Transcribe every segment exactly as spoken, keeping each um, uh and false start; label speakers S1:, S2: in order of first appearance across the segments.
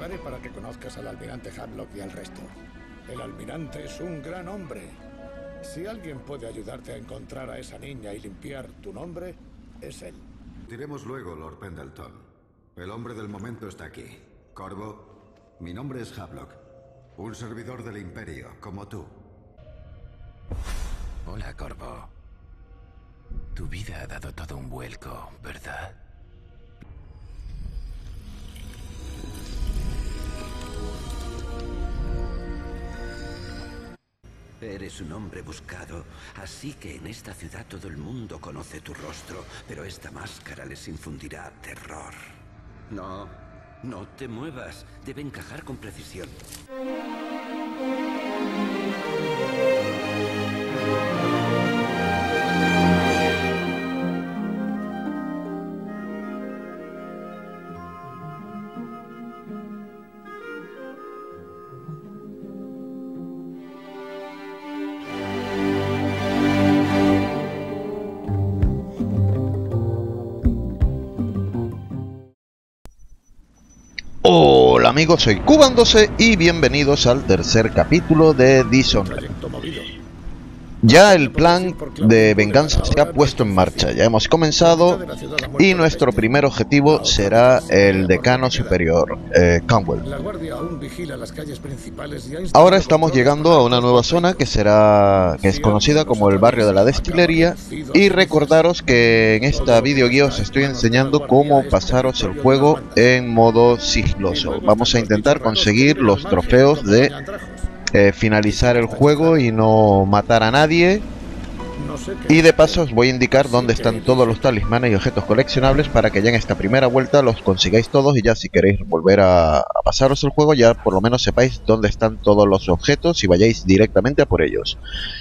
S1: pagaré para que conozcas al almirante Havelock y al resto. El almirante es un gran hombre. Si alguien puede ayudarte a encontrar a esa niña y limpiar tu nombre, es él.
S2: Diremos luego, Lord Pendleton. El hombre del momento está aquí. Corvo, mi nombre es Havelock. Un servidor del Imperio, como tú.
S3: Hola, Corvo. Tu vida ha dado todo un vuelco, ¿verdad?
S4: Eres un hombre buscado, así que en esta ciudad todo el mundo conoce tu rostro, pero esta máscara les infundirá terror. No, no te muevas. Debe encajar con precisión.
S5: Hola amigos, soy Kuban doce y bienvenidos al tercer capítulo de Dishonored. Ya el plan de venganza se ha puesto en marcha, ya hemos comenzado y nuestro primer objetivo será el decano superior, eh, Canwell. Ahora estamos llegando a una nueva zona que será que es conocida como el barrio de la destilería, y recordaros que en esta videoguía os estoy enseñando cómo pasaros el juego en modo sigiloso. Vamos a intentar conseguir los trofeos de Eh, finalizar el juego y no matar a nadie, y de paso os voy a indicar dónde están todos los talismanes y objetos coleccionables para que ya en esta primera vuelta los consigáis todos, y ya si queréis volver a, a pasaros el juego ya por lo menos sepáis dónde están todos los objetos y vayáis directamente a por ellos.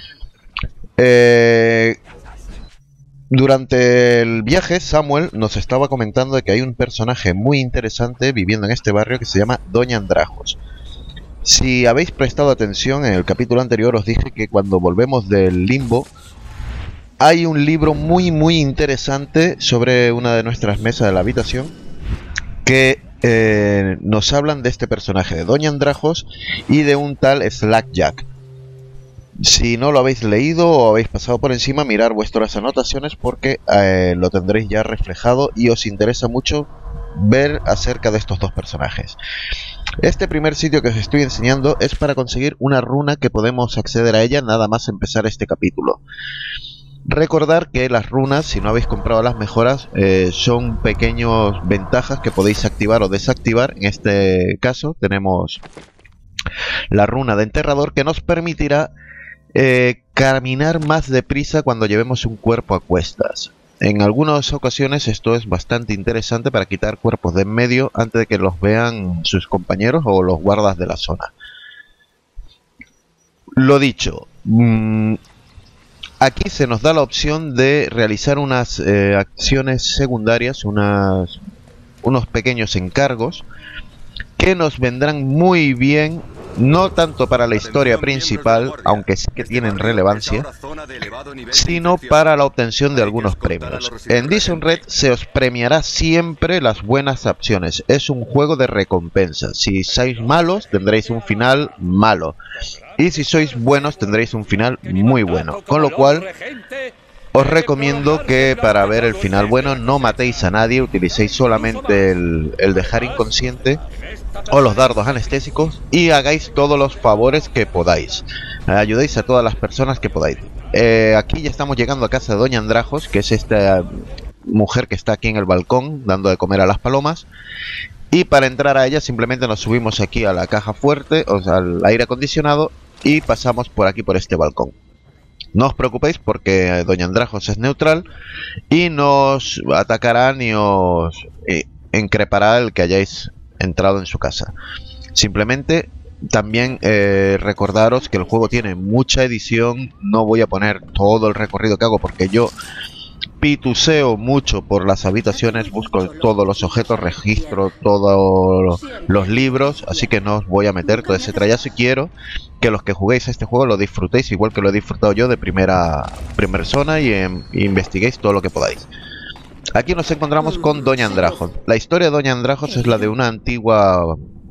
S5: Eh, durante el viaje Samuel nos estaba comentando de que hay un personaje muy interesante viviendo en este barrio que se llama Doña Andrajos. Si habéis prestado atención, en el capítulo anterior os dije que cuando volvemos del limbo hay un libro muy muy interesante sobre una de nuestras mesas de la habitación que eh, nos hablan de este personaje, de Doña Andrajos y de un tal Slackjack. Si no lo habéis leído o habéis pasado por encima, mirar vuestras anotaciones porque eh, lo tendréis ya reflejado y os interesa mucho ver acerca de estos dos personajes. Este primer sitio que os estoy enseñando es para conseguir una runa que podemos acceder a ella nada más empezar este capítulo. Recordar que las runas, si no habéis comprado las mejoras, eh, son pequeñas ventajas que podéis activar o desactivar. En este caso tenemos la runa de enterrador, que nos permitirá eh, caminar más deprisa cuando llevemos un cuerpo a cuestas. En algunas ocasiones esto es bastante interesante para quitar cuerpos de en medio antes de que los vean sus compañeros o los guardas de la zona. Lo dicho, mmm, aquí se nos da la opción de realizar unas eh, acciones secundarias, unas, unos pequeños encargos que nos vendrán muy bien, no tanto para la historia principal, aunque sí que tienen relevancia, sino para la obtención de algunos premios. En Dishonored se os premiará siempre las buenas acciones. Es un juego de recompensas. Si sois malos, tendréis un final malo. Y si sois buenos, tendréis un final muy bueno. Con lo cual, os recomiendo que para ver el final bueno no matéis a nadie, utilicéis solamente el, el dejar inconsciente o los dardos anestésicos y hagáis todos los favores que podáis. Ayudéis a todas las personas que podáis. Eh, aquí ya estamos llegando a casa de Doña Andrajos, que es esta mujer que está aquí en el balcón dando de comer a las palomas. Y para entrar a ella simplemente nos subimos aquí a la caja fuerte, o sea, al aire acondicionado, y pasamos por aquí por este balcón. No os preocupéis porque Doña Andrajos es neutral y no os atacará ni os eh, increpará el que hayáis entrado en su casa. Simplemente también eh, recordaros que el juego tiene mucha edición. No voy a poner todo el recorrido que hago porque yo pituseo mucho por las habitaciones, busco todos los objetos, registro todos los libros, así que no os voy a meter todo ese trayazo y quiero que los que juguéis a este juego lo disfrutéis igual que lo he disfrutado yo de primera, primera persona y eh, investiguéis todo lo que podáis. Aquí nos encontramos con Doña Andrajos. La historia de Doña Andrajos es la de una antigua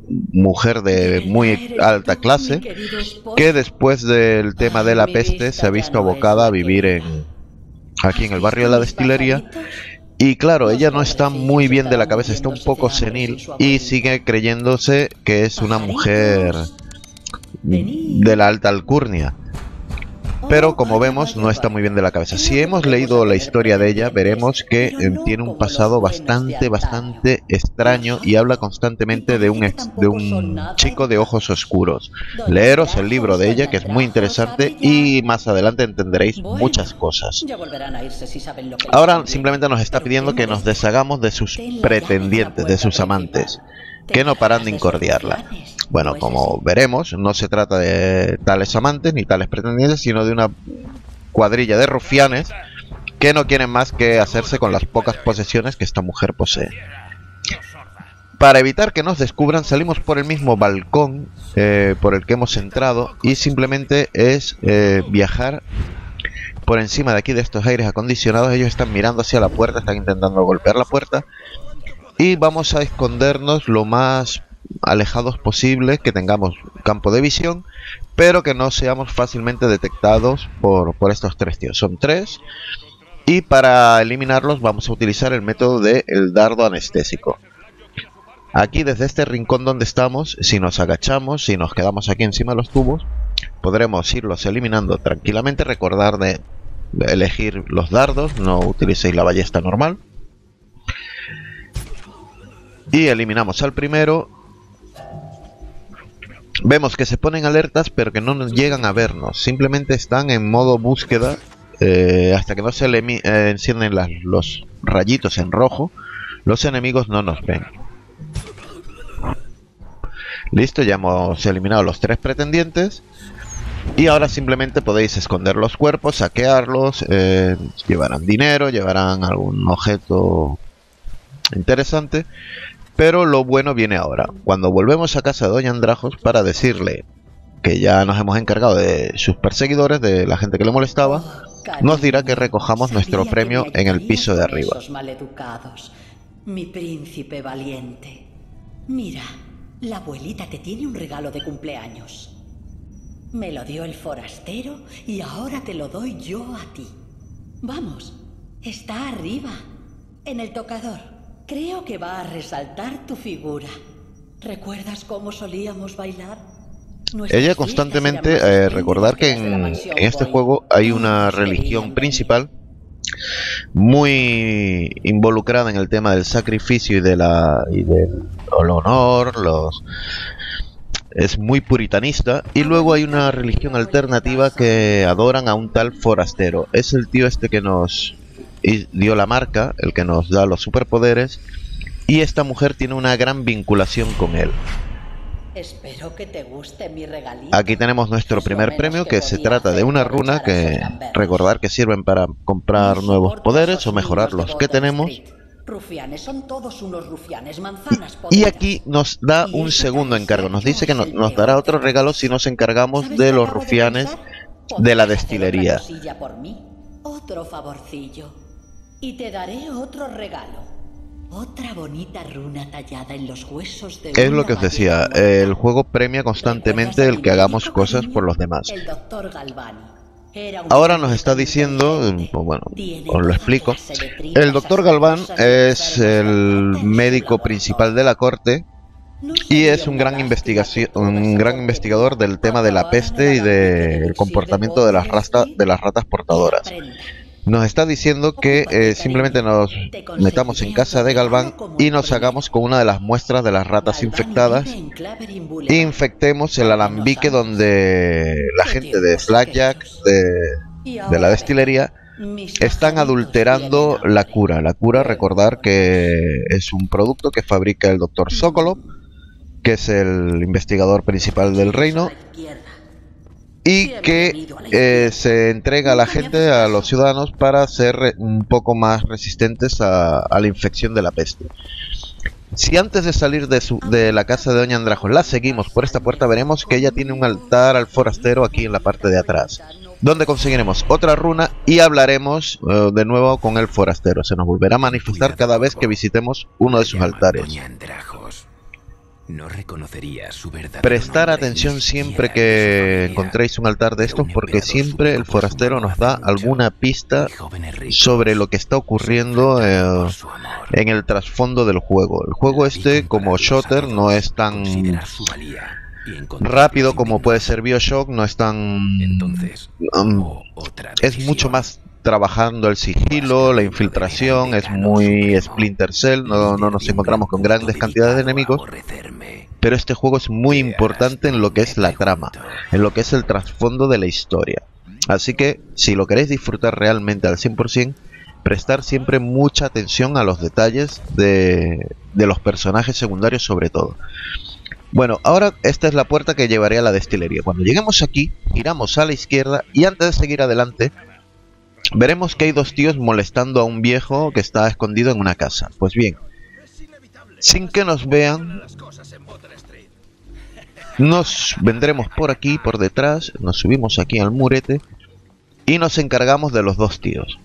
S5: mujer de muy alta clase, que después del tema de la peste se ha visto abocada a vivir en aquí en el barrio de la Destilería. Y claro, ella no está muy bien de la cabeza, está un poco senil y sigue creyéndose que es una mujer de la alta alcurnia. Pero como vemos, no está muy bien de la cabeza. Si hemos leído la historia de ella, veremos que eh, tiene un pasado bastante, bastante extraño y habla constantemente de un, ex, de un chico de ojos oscuros. Leeros el libro de ella, que es muy interesante, y más adelante entenderéis muchas cosas. Ahora simplemente nos está pidiendo que nos deshagamos de sus pretendientes, de sus amantes, que no paran de incordiarla. Bueno, como veremos, no se trata de tales amantes ni tales pretendientes, sino de una cuadrilla de rufianes que no quieren más que hacerse con las pocas posesiones que esta mujer posee. Para evitar que nos descubran, salimos por el mismo balcón eh, por el que hemos entrado, y simplemente es eh, viajar por encima de aquí de estos aires acondicionados. Ellos están mirando hacia la puerta, están intentando golpear la puerta, y vamos a escondernos lo más alejados posible, que tengamos campo de visión, pero que no seamos fácilmente detectados por, por estos tres tíos. Son tres, y para eliminarlos vamos a utilizar el método del dardo anestésico. Aquí, desde este rincón donde estamos, si nos agachamos, si nos quedamos aquí encima de los tubos, podremos irlos eliminando tranquilamente. Recordar de elegir los dardos, no utilicéis la ballesta normal. Y eliminamos al primero. Vemos que se ponen alertas, pero que no llegan a vernos. Simplemente están en modo búsqueda eh, hasta que no se le eh, encienden las, los rayitos en rojo. Los enemigos no nos ven. Listo, ya hemos eliminado los tres pretendientes. Y ahora simplemente podéis esconder los cuerpos, saquearlos. Eh, llevarán dinero, llevarán algún objeto interesante. Pero lo bueno viene ahora, cuando volvemos a casa de Doña Andrajos para decirle que ya nos hemos encargado de sus perseguidores, de la gente que le molestaba. Nos dirá que recojamos nuestro premio en el piso de arriba.
S6: Mi príncipe valiente. Mira, la abuelita te tiene un regalo de cumpleaños. Me lo dio el forastero y ahora te lo doy yo a ti. Vamos, está arriba, en el tocador. Creo que va a resaltar tu figura. ¿Recuerdas cómo solíamos bailar? Nuestras
S5: Ella constantemente, eh, recordar que en, en este juego hay una religión principal muy involucrada en el tema del sacrificio y de la y del honor, los es muy puritanista, y luego hay una religión alternativa que adoran a un tal forastero. Es el tío este que nos dio la marca, el que nos da los superpoderes, y esta mujer tiene una gran vinculación con él.
S6: Espero que te guste mi regalito.
S5: Aquí tenemos nuestro primer premio, que se trata de una runa que recordar que sirven para comprar nuevos poderes o mejorar los que tenemos.
S6: Rufianes son todos unos rufianes, manzanas
S5: y aquí nos da un segundo encargo. Nos dice que no, nos dará otro regalo si nos encargamos de los rufianes de la destilería.
S6: Otro favorcillo. Y te daré otro regalo. Otra bonita runa tallada en los huesos de
S5: Es lo que os decía, el juego premia constantemente el que hagamos cosas por los demás.
S6: El doctor Galvani.
S5: Ahora nos está diciendo, bueno, os lo explico. El doctor Galván es el médico principal de la corte y es un gran investigación, un gran investigador del tema de la peste y del comportamiento de las ratas, de las ratas portadoras. Nos está diciendo que eh, simplemente nos metamos en casa de Galván y nos hagamos con una de las muestras de las ratas infectadas e infectemos el alambique donde la gente de Blackjack, de, de la destilería, están adulterando la cura. La cura, recordar que es un producto que fabrica el doctor Sokolov, que es el investigador principal del reino, y que eh, se entrega a la gente, a los ciudadanos, para ser un poco más resistentes a, a la infección de la peste. Si antes de salir de, su, de la casa de Doña Andrajos la seguimos por esta puerta, veremos que ella tiene un altar al forastero aquí en la parte de atrás, donde conseguiremos otra runa y hablaremos uh, de nuevo con el forastero. Se nos volverá a manifestar cada vez que visitemos uno de sus altares.
S3: Doña Andrajos. no reconocería su verdadero
S5: Prestar
S3: nombre
S5: atención
S3: ni
S5: siempre
S3: siquiera de
S5: que
S3: su familia.
S5: encontréis un altar de
S3: Que
S5: estos,
S3: un
S5: porque
S3: emperador
S5: siempre el
S3: supo por su
S5: forastero
S3: mano
S5: nos da
S3: hace mucho.
S5: alguna pista
S3: Y jóvenes ricos
S5: sobre lo que está ocurriendo
S3: se enfrentaron
S5: eh,
S3: por su amor.
S5: en el trasfondo del juego. El juego
S3: La vi
S5: este, como
S3: compararlos a
S5: shooter,
S3: todos,
S5: no es tan
S3: considerar su valía y encontrarlos
S5: rápido como puede
S3: indignos.
S5: ser BioShock, no es tan...
S3: Entonces,
S5: um,
S3: tomó otra
S5: es
S3: decisión.
S5: mucho más trabajando el sigilo, la infiltración, es muy Splinter Cell, no, no nos encontramos con grandes cantidades de enemigos, pero este juego es muy importante en lo que es la trama, en lo que es el trasfondo de la historia. Así que, si lo queréis disfrutar realmente al cien por cien, prestar siempre mucha atención a los detalles de, de los personajes secundarios sobre todo. Bueno, ahora esta es la puerta que llevaría a la destilería. Cuando lleguemos aquí, giramos a la izquierda y antes de seguir adelante, veremos que hay dos tíos molestando a un viejo que está escondido en una casa. Pues bien, sin que nos vean, nos vendremos por aquí, por detrás, nos subimos aquí al murete y nos encargamos de los dos tíos.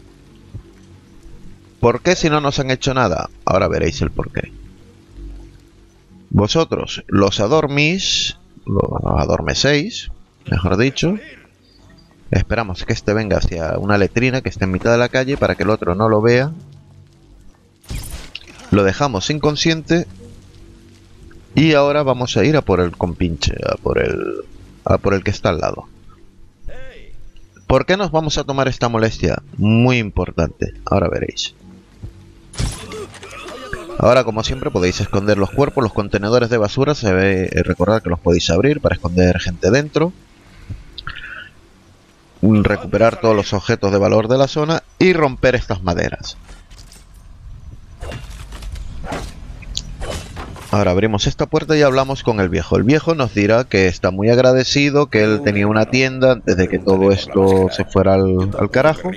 S5: ¿Por qué si no nos han hecho nada? Ahora veréis el porqué. Vosotros los adormís, los adormecéis, mejor dicho. Esperamos que este venga hacia una letrina que esté en mitad de la calle para que el otro no lo vea. Lo dejamos inconsciente. Y ahora vamos a ir a por el compinche, a por el, a por el que está al lado. ¿Por qué nos vamos a tomar esta molestia? Muy importante, ahora veréis. Ahora, como siempre, podéis esconder los cuerpos, los contenedores de basura. Se ve, recordad que los podéis abrir para esconder gente dentro. Recuperar todos los objetos de valor de la zona y romper estas maderas. Ahora abrimos esta puerta y hablamos con el viejo. El viejo nos dirá que está muy agradecido, que él tenía una tienda antes de que todo esto se fuera al, al carajo.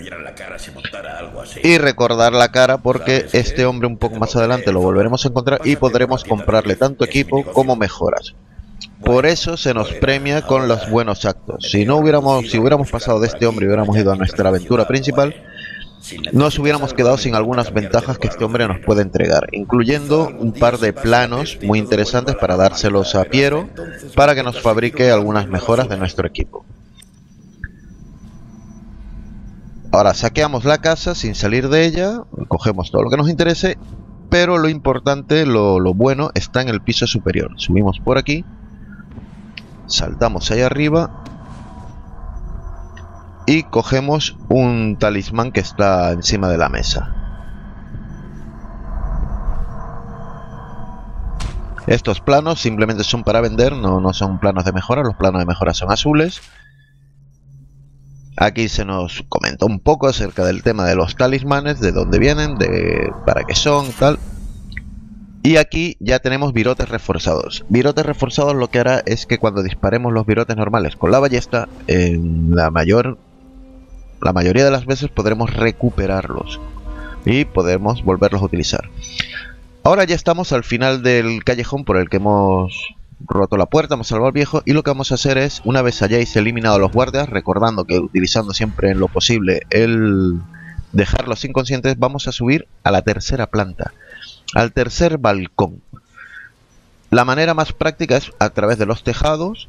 S5: Y recordar la cara porque este hombre un poco más adelante lo volveremos a encontrar y podremos comprarle tanto equipo como mejoras. Por eso se nos premia con los buenos actos. Si no hubiéramos, si hubiéramos pasado de este hombre y hubiéramos ido a nuestra aventura principal, nos hubiéramos quedado sin algunas ventajas que este hombre nos puede entregar, incluyendo un par de planos muy interesantes para dárselos a Piero para que nos fabrique algunas mejoras de nuestro equipo. Ahora saqueamos la casa sin salir de ella, cogemos todo lo que nos interese, pero lo importante, lo, lo bueno, está en el piso superior. Subimos por aquí, saltamos ahí arriba y cogemos un talismán que está encima de la mesa. Estos planos simplemente son para vender, no, no son planos de mejora. Los planos de mejora son azules. Aquí se nos comenta un poco acerca del tema de los talismanes, de dónde vienen, de para qué son, tal. Y aquí ya tenemos virotes reforzados. Virotes reforzados lo que hará es que cuando disparemos los virotes normales con la ballesta, en la mayor la mayoría de las veces podremos recuperarlos y podemos volverlos a utilizar. Ahora ya estamos al final del callejón por el que hemos roto la puerta, hemos salvado al viejo, y lo que vamos a hacer es, una vez hayáis eliminado a los guardias, recordando que utilizando siempre en lo posible el dejarlos inconscientes, vamos a subir a la tercera planta, al tercer balcón. La manera más práctica es a través de los tejados.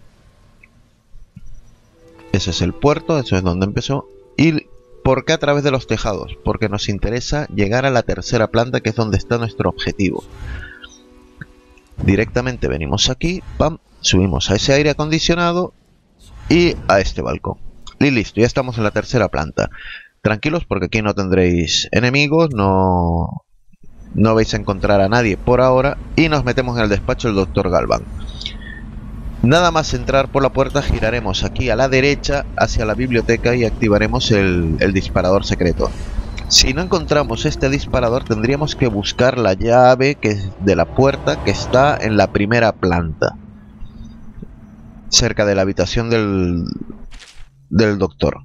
S5: Ese es el puerto, eso es donde empezó. ¿Y por qué a través de los tejados? Porque nos interesa llegar a la tercera planta, que es donde está nuestro objetivo. Directamente venimos aquí, pam, subimos a ese aire acondicionado y a este balcón. Y listo, ya estamos en la tercera planta. Tranquilos porque aquí no tendréis enemigos, no, no vais a encontrar a nadie por ahora. Y nos metemos en el despacho del doctor Galván. Nada más entrar por la puerta, giraremos aquí a la derecha hacia la biblioteca y activaremos el, el disparador secreto. Si no encontramos este disparador, tendríamos que buscar la llave que es de la puerta que está en la primera planta, cerca de la habitación del, del doctor.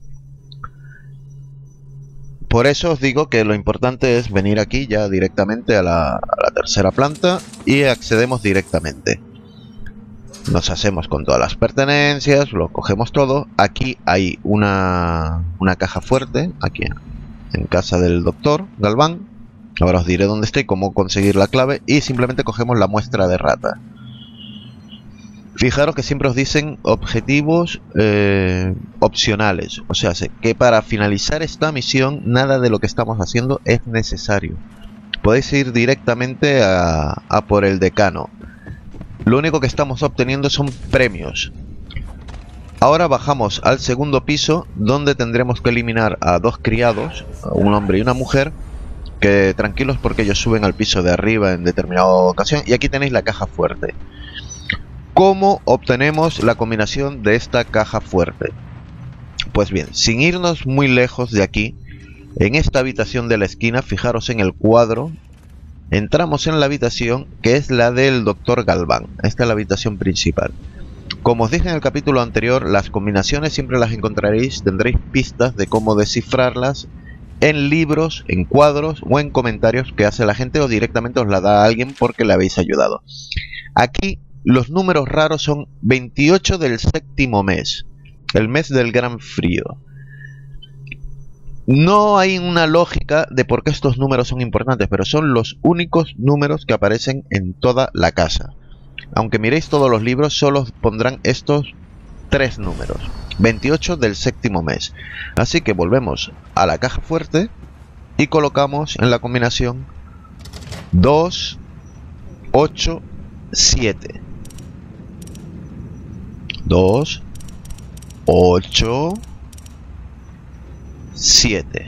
S5: Por eso os digo que lo importante es venir aquí ya directamente a la, a la tercera planta y accedemos directamente. Nos hacemos con todas las pertenencias, lo cogemos todo. Aquí hay una, una caja fuerte, aquí en casa del doctor Galván. Ahora os diré dónde está y cómo conseguir la clave, y simplemente cogemos la muestra de rata. Fijaros que siempre os dicen objetivos eh, opcionales, o sea, que para finalizar esta misión nada de lo que estamos haciendo es necesario. Podéis ir directamente a, a por el decano. Lo único que estamos obteniendo son premios. Ahora bajamos al segundo piso, donde tendremos que eliminar a dos criados, un hombre y una mujer, que tranquilos porque ellos suben al piso de arriba en determinada ocasión. Y aquí tenéis la caja fuerte. ¿Cómo obtenemos la combinación de esta caja fuerte? Pues bien, sin irnos muy lejos de aquí, en esta habitación de la esquina, fijaros en el cuadro, entramos en la habitación que es la del doctor Galván. Esta es la habitación principal. Como os dije en el capítulo anterior, las combinaciones siempre las encontraréis, tendréis pistas de cómo descifrarlas en libros, en cuadros o en comentarios que hace la gente, o directamente os la da alguien porque le habéis ayudado. Aquí los números raros son veintiocho del séptimo mes, el mes del gran frío. No hay una lógica de por qué estos números son importantes, pero son los únicos números que aparecen en toda la casa. Aunque miréis todos los libros, solo pondrán estos tres números, veintiocho del séptimo mes. Así que volvemos a la caja fuerte y colocamos en la combinación dos, ocho, siete. dos, ocho, siete.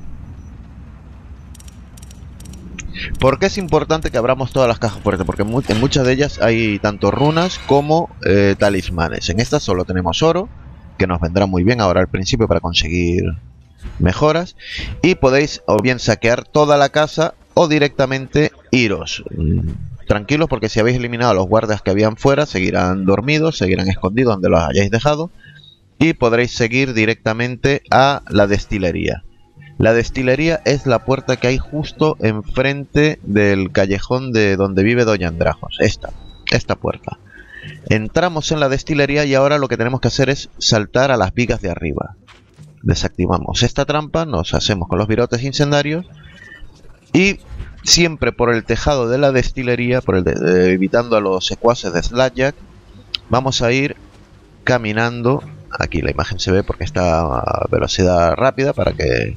S5: ¿Por qué es importante que abramos todas las cajas fuertes? Porque en muchas de ellas hay tanto runas como eh, talismanes. En esta solo tenemos oro, que nos vendrá muy bien ahora al principio para conseguir mejoras. Y podéis o bien saquear toda la casa o directamente iros. Tranquilos, porque si habéis eliminado a los guardias que habían fuera, seguirán dormidos, seguirán escondidos donde los hayáis dejado. Y podréis seguir directamente a la destilería. La destilería es la puerta que hay justo enfrente del callejón de donde vive Doña Andrajos. Esta, esta puerta. Entramos en la destilería y ahora lo que tenemos que hacer es saltar a las vigas de arriba. Desactivamos esta trampa, nos hacemos con los virotes incendiarios y siempre por el tejado de la destilería, por el de, de, evitando a los secuaces de Sludgejack, vamos a ir caminando. Aquí la imagen se ve porque está a velocidad rápida para que...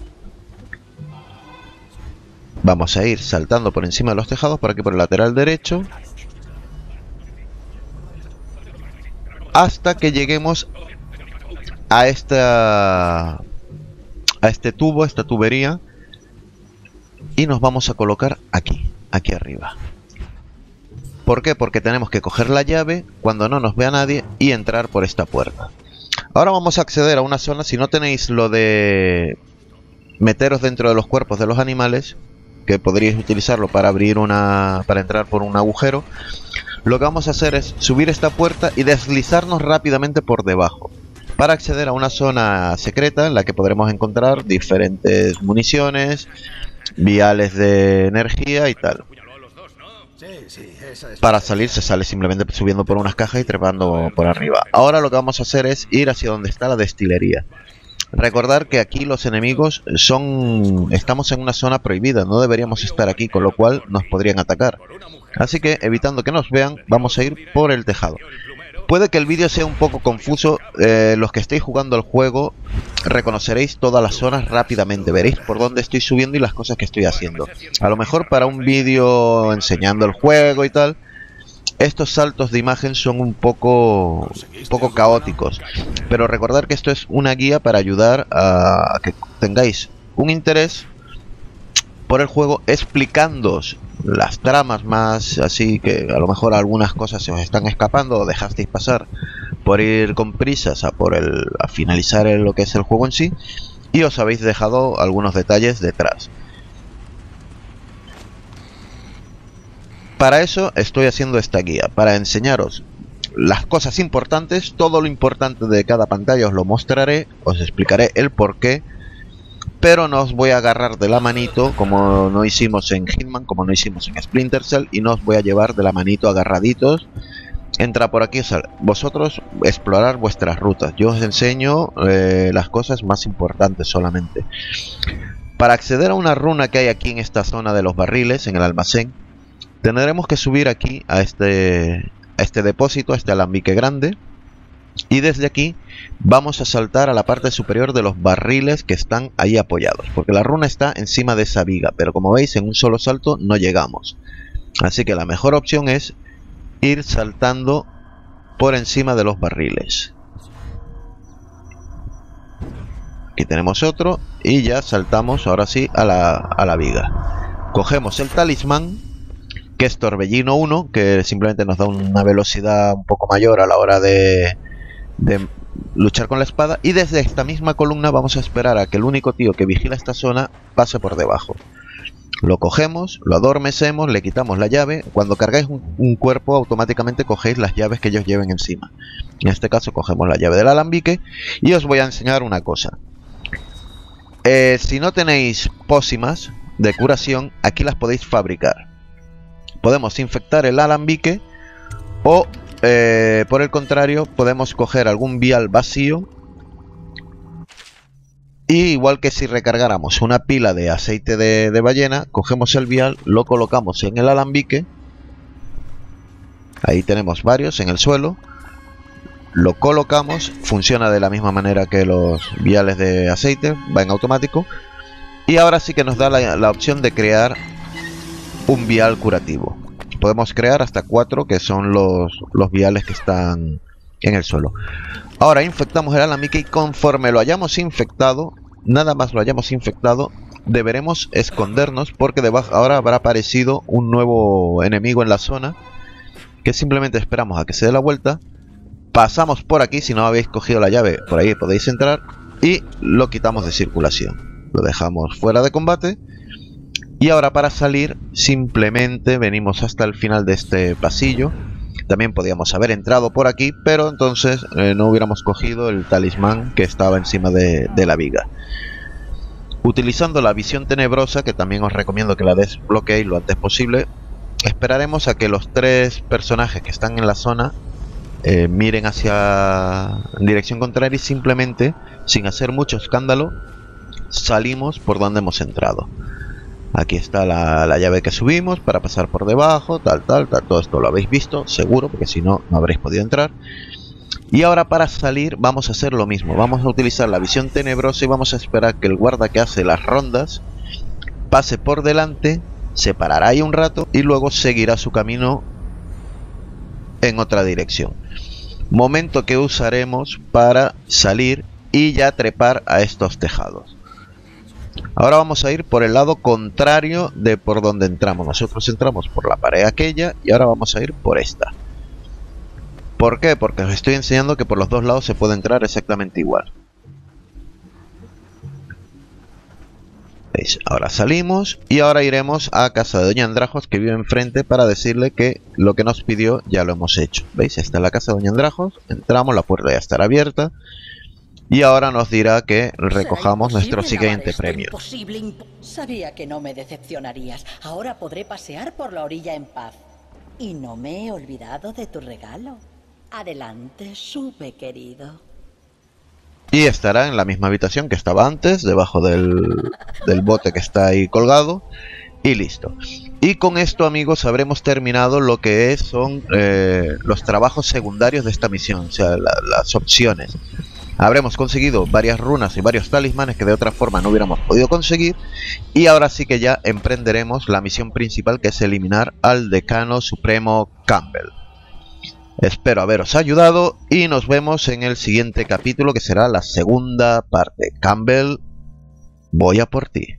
S5: Vamos a ir saltando por encima de los tejados, por aquí por el lateral derecho, hasta que lleguemos a esta a este tubo, esta tubería, y nos vamos a colocar aquí, aquí arriba. ¿Por qué? Porque tenemos que coger la llave cuando no nos vea nadie y entrar por esta puerta. Ahora vamos a acceder a una zona. Si no tenéis lo de meteros dentro de los cuerpos de los animales, que podríais utilizarlo para abrir una, para entrar por un agujero, lo que vamos a hacer es subir esta puerta y deslizarnos rápidamente por debajo para acceder a una zona secreta en la que podremos encontrar diferentes municiones, viales de energía y tal. Para salir se sale simplemente subiendo por unas cajas y trepando por arriba. Ahora lo que vamos a hacer es ir hacia donde está la destilería. Recordar que aquí los enemigos son... Estamos en una zona prohibida, no deberíamos estar aquí, con lo cual nos podrían atacar. Así que, evitando que nos vean, vamos a ir por el tejado. Puede que el vídeo sea un poco confuso, eh, los que estéis jugando el juego reconoceréis todas las zonas rápidamente, veréis por dónde estoy subiendo y las cosas que estoy haciendo. A lo mejor para un vídeo enseñando el juego y tal, estos saltos de imagen son un poco, un poco caóticos, pero recordar que esto es una guía para ayudar a que tengáis un interés por el juego, explicándoos las tramas más así, que a lo mejor algunas cosas se os están escapando o dejasteis pasar por ir con prisas a por el a finalizar el, lo que es el juego en sí, y os habéis dejado algunos detalles detrás. Para eso estoy haciendo esta guía, para enseñaros las cosas importantes. Todo lo importante de cada pantalla os lo mostraré, os explicaré el porqué, pero no os voy a agarrar de la manito como no hicimos en Hitman, como no hicimos en Splinter Cell, y no os voy a llevar de la manito agarraditos. Entra por aquí, o sea, vosotros explorar vuestras rutas. Yo os enseño eh, las cosas más importantes solamente. Para acceder a una runa que hay aquí en esta zona de los barriles, en el almacén, tendremos que subir aquí a este, a este depósito, a este alambique grande. Y desde aquí vamos a saltar a la parte superior de los barriles que están ahí apoyados. Porque la runa está encima de esa viga, pero como veis en un solo salto no llegamos. Así que la mejor opción es ir saltando por encima de los barriles. Aquí tenemos otro y ya saltamos ahora sí a la, a la viga. Cogemos el talismán, que es Torbellino uno, que simplemente nos da una velocidad un poco mayor a la hora de, de luchar con la espada. Y desde esta misma columna vamos a esperar a que el único tío que vigila esta zona pase por debajo. Lo cogemos, lo adormecemos, le quitamos la llave. Cuando cargáis un, un cuerpo, automáticamente cogéis las llaves que ellos lleven encima. En este caso cogemos la llave del alambique. Y os voy a enseñar una cosa. Eh, si no tenéis pócimas de curación, aquí las podéis fabricar. Podemos infectar el alambique o, eh, por el contrario, podemos coger algún vial vacío. Y igual que si recargáramos una pila de aceite de, de ballena, cogemos el vial, lo colocamos en el alambique. Ahí tenemos varios en el suelo. Lo colocamos, funciona de la misma manera que los viales de aceite, va en automático. Y ahora sí que nos da la, la opción de crear un vial curativo. Podemos crear hasta cuatro, que son los, los viales que están en el suelo. Ahora infectamos el alambique y conforme lo hayamos infectado, nada más lo hayamos infectado, deberemos escondernos porque debajo ahora habrá aparecido un nuevo enemigo en la zona, que simplemente esperamos a que se dé la vuelta, pasamos por aquí, si no habéis cogido la llave, por ahí podéis entrar y lo quitamos de circulación. Lo dejamos fuera de combate. Y ahora para salir simplemente venimos hasta el final de este pasillo. También podíamos haber entrado por aquí, pero entonces eh, no hubiéramos cogido el talismán que estaba encima de, de la viga. Utilizando la visión tenebrosa, que también os recomiendo que la desbloqueéis lo antes posible, esperaremos a que los tres personajes que están en la zona eh, miren hacia en dirección contraria y simplemente, sin hacer mucho escándalo, salimos por donde hemos entrado. Aquí está la, la llave que subimos para pasar por debajo, tal, tal, tal. Todo esto lo habéis visto, seguro, porque si no, no habréis podido entrar. Y ahora para salir vamos a hacer lo mismo. Vamos a utilizar la visión tenebrosa y vamos a esperar que el guarda que hace las rondas pase por delante, se parará ahí un rato y luego seguirá su camino en otra dirección. Momento que usaremos para salir y ya trepar a estos tejados. Ahora vamos a ir por el lado contrario de por donde entramos. Nosotros entramos por la pared aquella y ahora vamos a ir por esta. ¿Por qué? Porque os estoy enseñando que por los dos lados se puede entrar exactamente igual. ¿Veis? Ahora salimos y ahora iremos a casa de Doña Andrajos, que vive enfrente, para decirle que lo que nos pidió ya lo hemos hecho. ¿Veis? Esta es la casa de Doña Andrajos. Entramos, la puerta ya estará abierta. Y ahora nos dirá que recojamos nuestro siguiente premio.
S6: Imposible. Sabía que no me decepcionarías. Ahora podré pasear por la orilla en paz. Y no me he olvidado de tu regalo. Adelante, sube, querido.
S5: Y estará en la misma habitación que estaba antes, debajo del, del bote que está ahí colgado. Y listo. Y con esto, amigos, habremos terminado lo que es, son eh, los trabajos secundarios de esta misión. O sea, la, las opciones. Habremos conseguido varias runas y varios talismanes que de otra forma no hubiéramos podido conseguir. Y ahora sí que ya emprenderemos la misión principal, que es eliminar al decano supremo Campbell. Espero haberos ayudado y nos vemos en el siguiente capítulo, que será la segunda parte. Campbell, voy a por ti.